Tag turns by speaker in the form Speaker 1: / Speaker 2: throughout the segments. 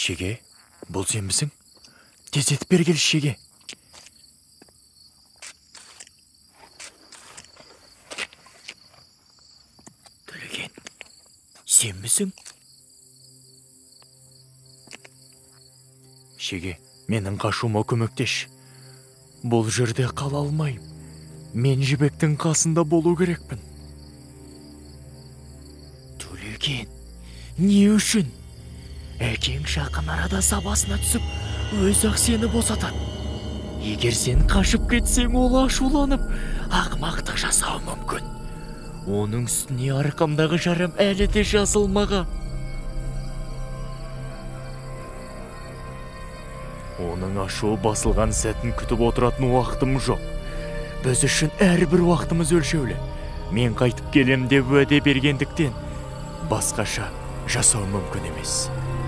Speaker 1: Шеге, бұл сен бісің? Тез етіп бері кел, Шеге. Төлеген, сен бісің? Шеге, менің қашуыма көмектеш. Бұл жерде қала алмайым. Мен жібектің қасында болу керекпін. Төлеген, не үшін? Әкең жақын арада сабасына түсіп, өз-ақ сені босатады. Егер сен қашып кетсең, ол ашуланып, ақымақтық жасауы мүмкін. Оның үстіне арқамдағы жарам әлі де жазылмаған. Оның ашуы басылған сәтін күтіп отыратын уақытым жоқ. Біз үшін әрбір уақытымыз өлшеулі. Мен қайтып келем деп уәде бергендіктен, басқаша жасау мүмкін емес.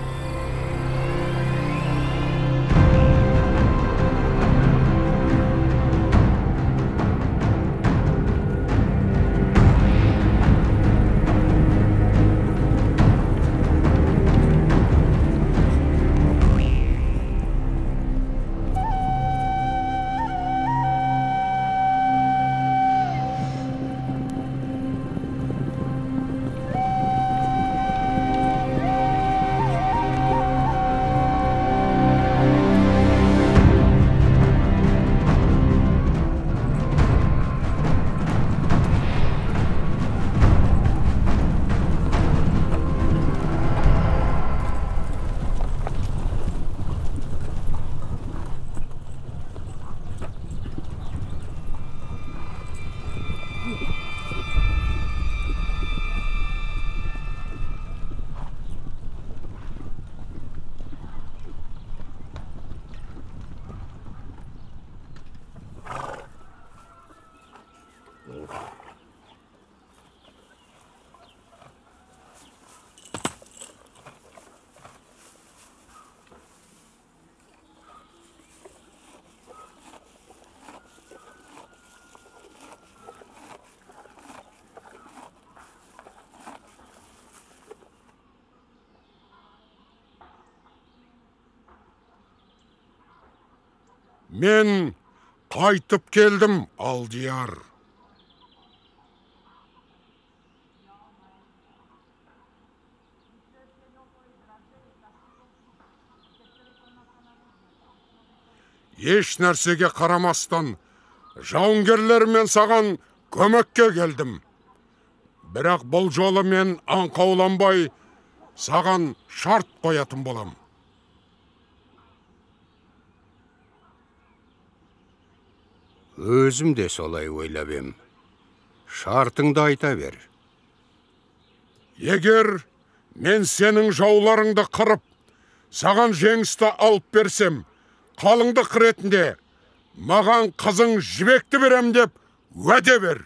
Speaker 2: Мен қайтып келдім, Алдияр. Еш нәрсеге қарамастан, жауынгерлермен саған көмекке келдім. Бірақ бұл жолы мен аңқауланбай, саған шарт қоятын болам.
Speaker 3: Өзім де солай ойлап ем. Шартыңды айта бер.
Speaker 2: Егер мен сенің жауларыңды қырып, саған жеңісті алып берсем, қалыңдық ретінде маған қызың жібекті берем деп уәде бер.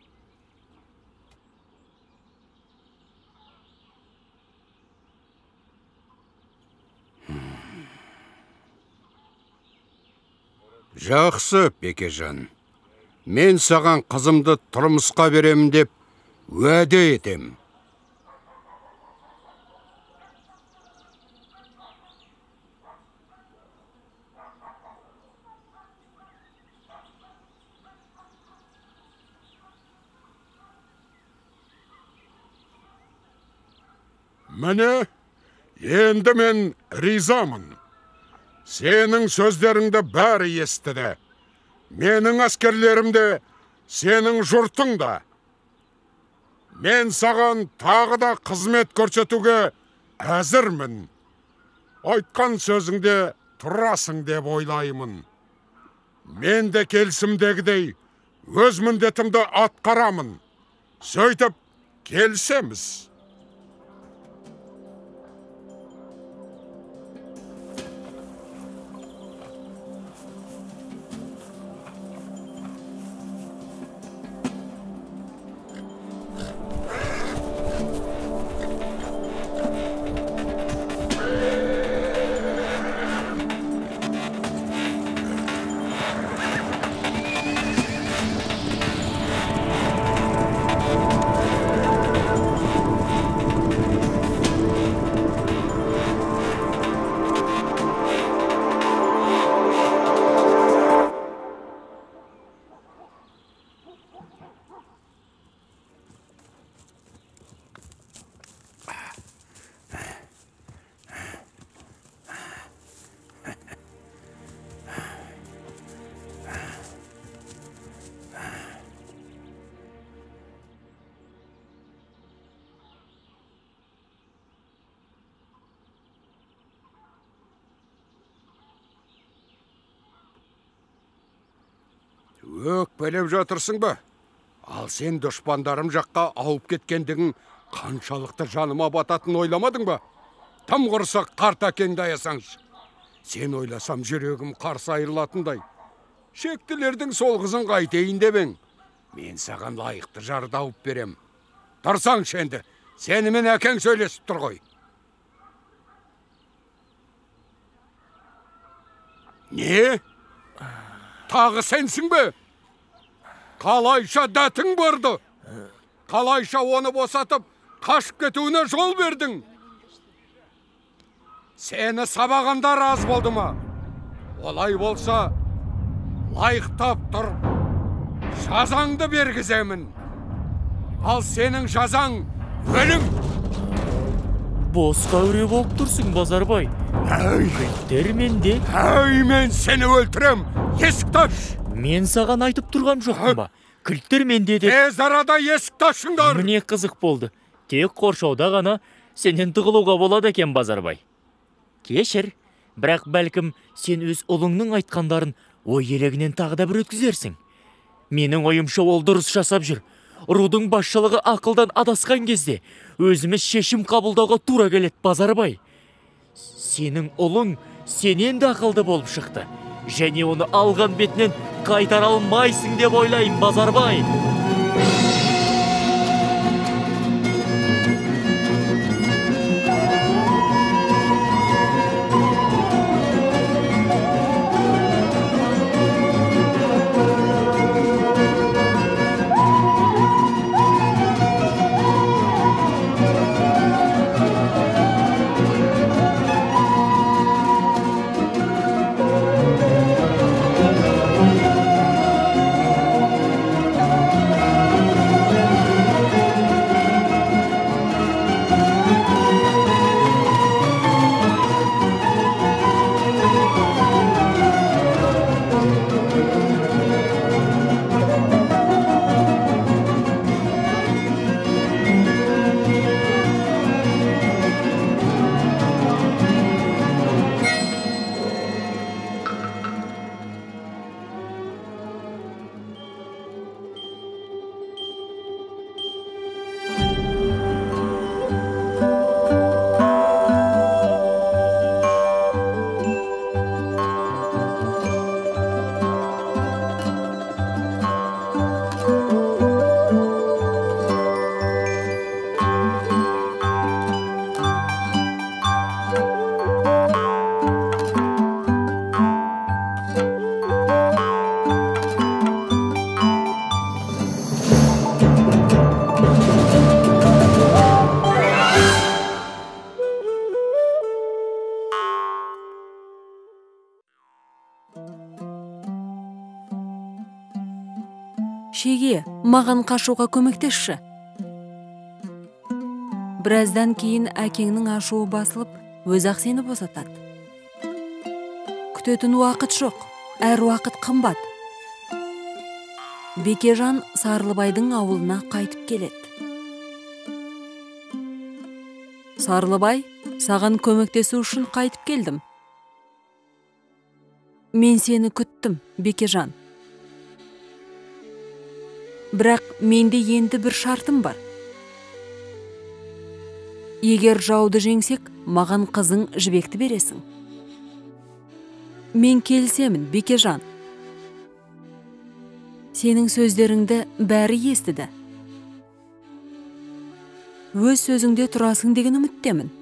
Speaker 3: Жақсы, Бекежан. Мен саған қызымды тұрмысқа берем деп уәде етем.
Speaker 2: Міне, енді мен ризамын. Сенің сөздеріңді бәрі естіді. Менің әскерлерім де, сенің жұртың да. Мен саған тағы да қызмет көрсетуге әзірмін. Айтқан сөзіңде тұрасың деп ойлаймын. Мен де келісімдегідей өз міндетімді атқарамын. Сөйтіп, келісеміз.
Speaker 3: Өкпелеп жатырсың ба? Ал сен дұшпандарым жаққа ауып кеткендігің қаншалықты жаныма бататын ойламадың ба? Тым құрса қарт әкеңді аясаңшы. Сен ойласам жүрегім қарсы айырылатындай. Шектілердің сол қызын қайтейін деп ең. Мен саған лайықты жарды ауып берем. Тұрсаңшы енді, сенімен әкең сөйлесіп тұр ғой. Не? Тағы сенсің бе? Қалайша дәтің барды? Қалайша оны босатып, қашып кетуіне жол бердің? Сені сабағандар аз болды ма? Олай болса, лайықтап тұр, жазаңды бергіземін. Ал сенің жазаң өлім.
Speaker 1: Босқа үре болып тұрсың, Базарбай. Кілттер менде.
Speaker 3: Мен сені өлтірем, есікті аш.
Speaker 1: Мен саған айтып тұрғам жоқпын ба? Кілттер менде деп.
Speaker 3: Тез арада есікті ашыңдар.
Speaker 1: Міне қызық болды. Тек қоршауда ғана сенен тығылуға болады екен, Базарбай. Кешір, бірақ бәлкім сен өз ұлыңның айтқандарын ой елегінен тағы да бір өткізерсің. Менің ойымша ол дұрыс жасап жүр. Рудың басшылығы ақылдан адасқан кезде өзіміз шешім қабылдауға тура келет, Базарбай. Сенің ұлың сенен де ақылды болып шықты. Және оны алған бетінен қайтара алмайсың деп ойлайым, Базарбай.
Speaker 4: Шеге, маған қашуға көмектесші. Біраздан кейін әкеңнің ашуы басылып, өз-ақ сені босатады. Күтетін уақыт жоқ, әр уақыт қымбат. Бекежан Сарлыбайдың ауылына қайтып келеді. Сарлыбай, саған көмектесу үшін қайтып келдім. Мен сені күттім, Бекежан. Бірақ менде енді бір шартым бар. Егер жауды жеңсек, маған қызың Жібекті бересің. Мен келісемін, Бекежан. Сенің сөздеріңді бәрі естіді. Өз сөзіңде тұрасың деген үміттемін.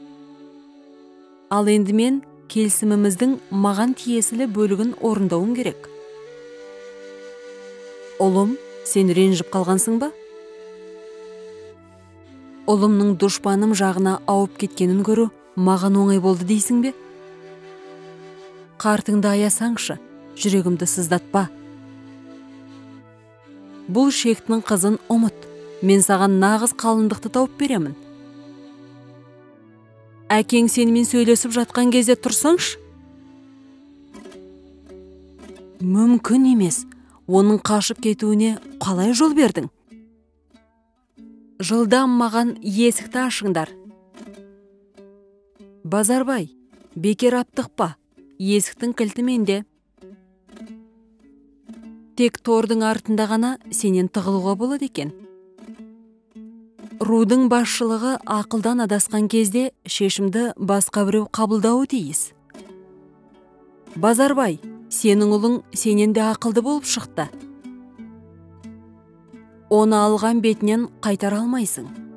Speaker 4: Ал енді мен келісіміміздің маған тиесілі бөлігін орындауым керек. Ұлым, сен ренжіп қалғансың ба? Ұлымның дұшпаным жағына ауып кеткенін көру маған оңай болды дейсің бе? Қартыңды аясаңшы, жүрегімді сыздатпа. Бұл шектінің қызын ұмыт. Мен саған нағыз қалыңдықты тауып беремін. Әкең сенімен сөйлесіп жатқан кезде тұрсаңшы? Мүмкін емес. Оның қашып кетуіне қалай жол бердің? Жылдам маған есікті ашыңдар. Базарбай, бекер аптықпа. Есіктің кілті менде. тек тордың артында ғана сенен тығылуға болады екен. Рудың басшылығы ақылдан адасқан кезде шешімді басқа біреу қабылдауы тиіс. Базарбай, сенің ұлың сенен де ақылды болып шықты. Оны алған бетінен қайтара алмайсың.